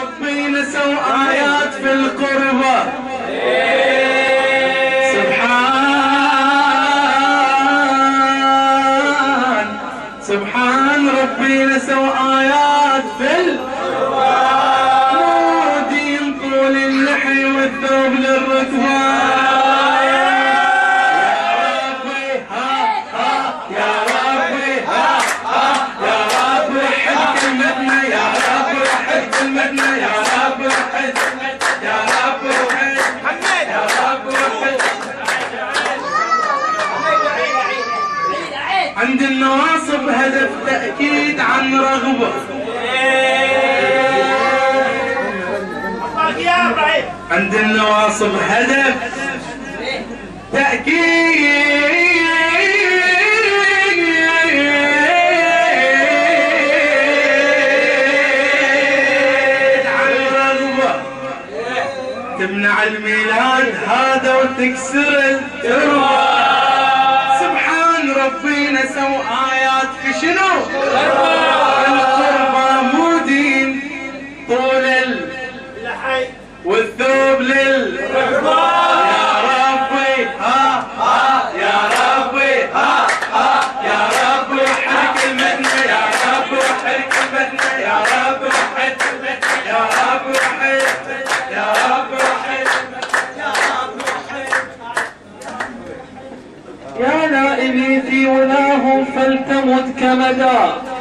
ربي نسوا آيات في القربة. سبحان ربي نسوا آيات في القربة. مودين طول اللحي والثوب للركبان. عند النواصب هدف تأكيد عن رغبة. عند النواصب هدف تأكيد عن رغبة تمنع الميلاد هذا وتكسر التربة. ربي نسوا آيات في شنو؟ القربة. مودين طول اللحي والثوب للركبة. يا ربي يا ربي يا رب وحد كلمتنا. يا رب وحد كلمتنا. يا رب وحد كلمتنا. يا رب وحد. يا رب وحد. يا لائمي في ولاهم فلتمت كمدى.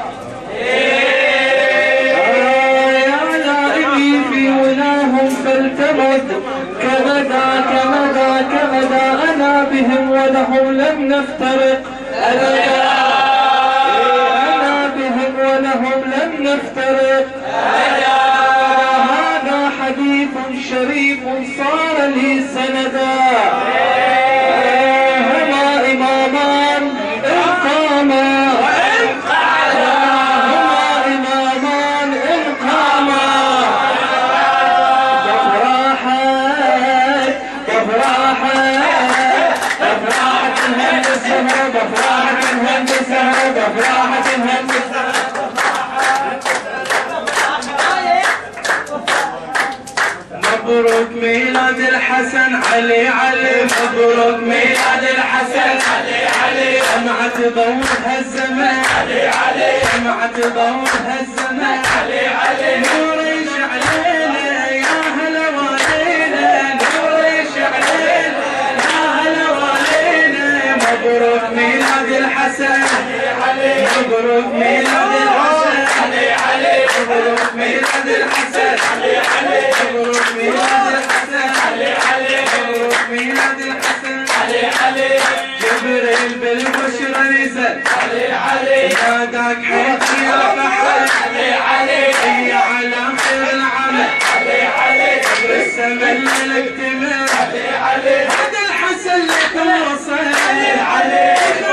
يا لائمي في ولاهم فلتمت كمدى كمدى كمدى. أنا بهم ولهم لم نفترق أبدا. أنا بهم ولهم لم نفترق أبدا. هذا حديث شريف صار لي سندا. مبروك ميلاد الحسن علي علي. مبروك ميلاد الحسن علي علي. سمعت ضوء هالزمان علي علي. سمعت ضوء هالزمان علي علي. نور يشعلينا يا هلا والينا. نور يشعلينا يا هلا والينا. مبروك ميلاد الحسن علي علي. مبروك ميلاد الحسن علي علي. مبروك ميلاد الحسن علي علي. مبروك ميلاد الحسن علي علي. مبروك ميلاد الحسن علي علي. جبريل بالبشرى نزل علي علي. ناداك حياتي يا بحر علي علي. هي على خير العمل علي علي. بالسما اللي اكتمل علي علي. هذا الحسن لك وصل علي علي.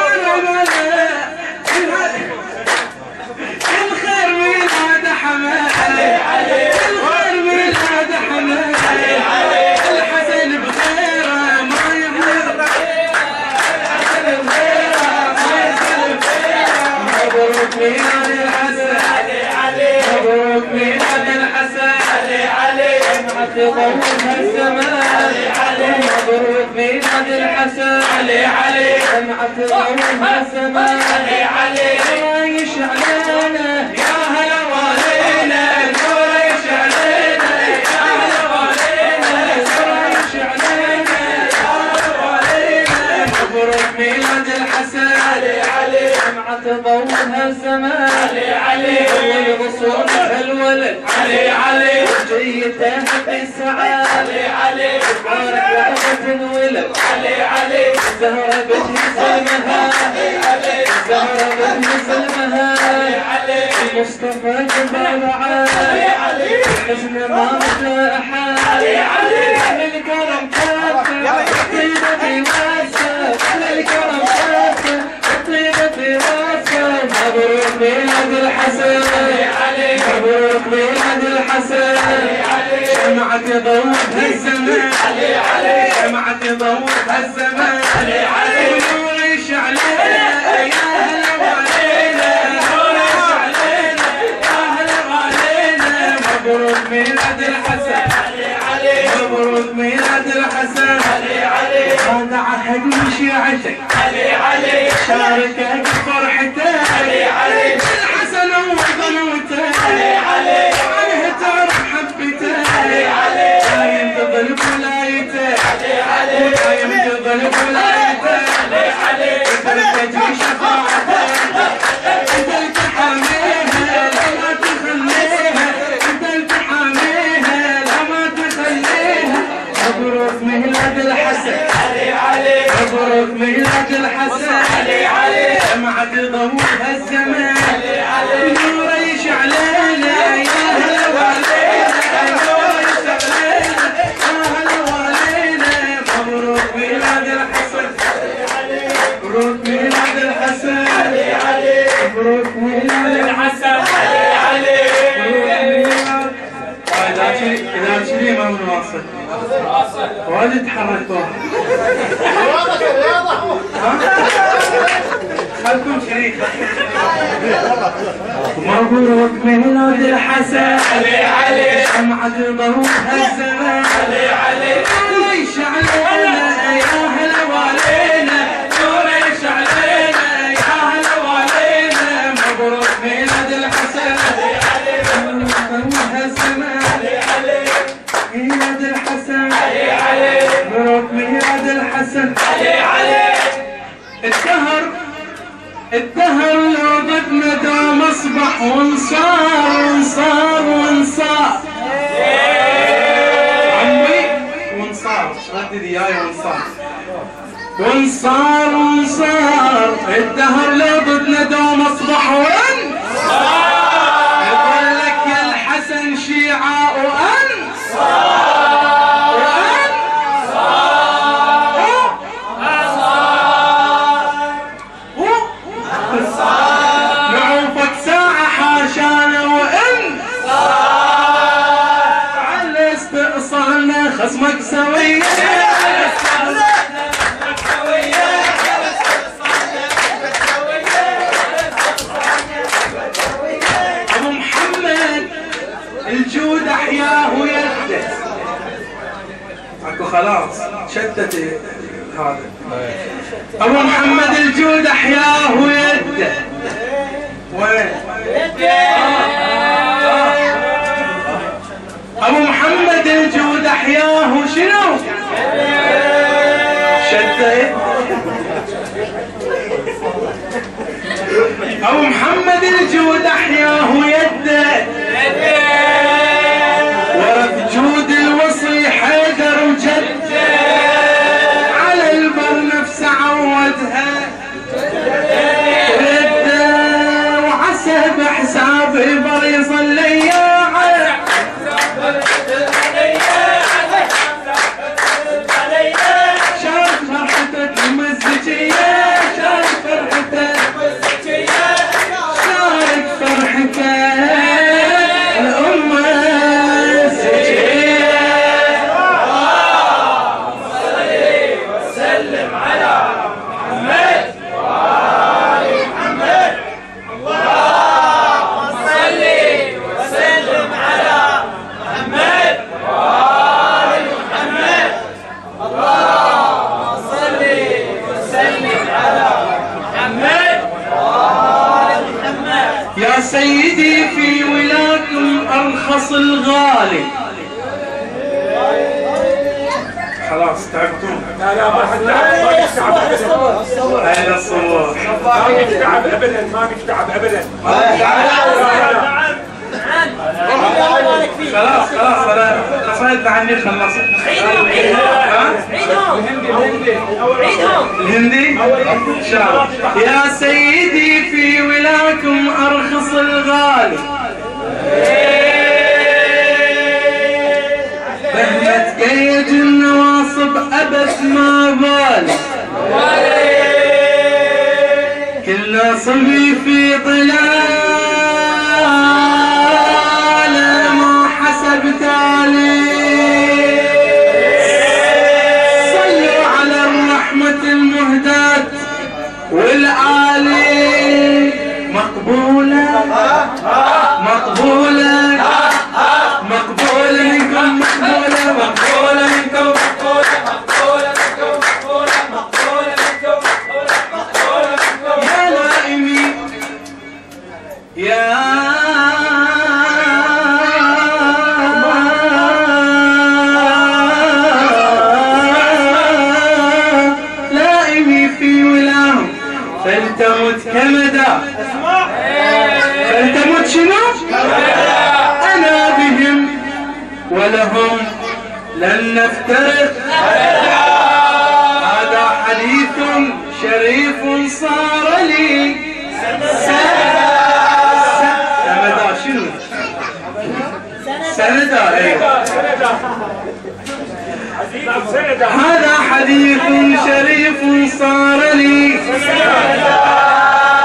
الخير من هذا حمل علي علي. الخير من هذا حمل علي علي. الحسن بخيره ما يغير. الحسن بخيره ما يغير. مبروك ميلاد الحسن علي علي. مبروك ميلاد الحسن علي علي. سمعت ضوء هالزمان علي علي. مبروك ميلاد الحسن علي علي. سمعت ضوء هالزمان علي علي. نور يشعلنا يا هلا والينا. نور يشعلنا يا هلا والينا. نور يشعلنا يا هلا والينا. مبروك ميلاد الحسن علي علي. سمعت ضوء هالزمان علي علي. والغصون هالولد علي علي. وجيته بالسعادة علي علي. بارك وقت الولد علي علي. زهرة بتهز المهاد علي. زهرة بتهز المهاد علي. المصطفى جبال عالي علي. حزن ما مثل أحد علي علي. الكرم كافة طيبة في واسع. الكرم كافة طيبة في واسع. مبروك ميلاد الحسن علي علي. مبروك ميلاد الحسن علي علي. سمعت ضوء هالزمان علي علي. سمعت ضوء هالزمان علي علي. نور يشعلنا يا هلا والينا. نور يشعلنا يا هلا والينا. مبروك ميلاد الحسن مبروك ميلاد الحسن هذا عهد وشيعتك شاركك فرحته الحسن وبنوته عليه تعرف حبته دايم تظل بولايته دايم تظل بولايته تجري شفاعته انت التحاميها لا ما تخليها انت التحاميها لا ما تخليها مبروك ميلاد الحسن مبروك ميلاد الحسن جمعت ضوءها الزمان نور يشعلنا يا هلا والينا نور يشعلنا يا هلا والينا مبروك ميلاد الحسن مبروك ميلاد الحسن مبروك ميلاد الحسن إذا كذي ما منواصل واجد تحرك واحد خلكم شريك مبروك ميلاد الحسن شمعة ضوءها الزمان نور يشعلنا يا هلا والينا نور يشعلنا يا هلا والينا مبروك ميلاد الحسن ضوءها الزمان ميلاد الحسن مبروك ميلاد الحسن الدهر لو ضدنا دوم اصبح وانصار عمي وانصار ردد ياي وانصار الدهر لو ضدنا دوم اصبح وانصار يقول لك يا الحسن شيعة نعوفك ساعة حاشانا وإن على استئصالنا خصمك سوية أبو محمد الجود أحياه يده اكو خلاص شتت هذا ابو محمد الجود احياه يده وين ابو محمد الجود احياه شنو شتت ابو محمد الجود احياه يده ورث جود الوصي حيدر وجده على البر نفسه عودها رده وعسى بحساب البر يصلي على شارك فرحته المزجيه شارك فرحته شارك فرحته الامه يا سيدي في ولاكم أرخص الغالي خلاص تعبتون لا ما حد تعب هذا الصبور ما نتعب ابدا ما نتعب ابدا خلاص انا قصيت عني خلصت عيدهم الهندي ان شاء الله يا سيدي في ولاكم ارخص الغالي مهما تقيد النواصب ابد ما بالي كل صبي في ظلال ما حسب تالي صلوا على الرحمة المهداة والآلي مقبولة مقبولة سندا فلتمت شنو؟ أنا بهم ولهم لن نفترق هذا حديث شريف صار لي سندا شنو؟ سندا ايوه هذا حديث شريف صار لي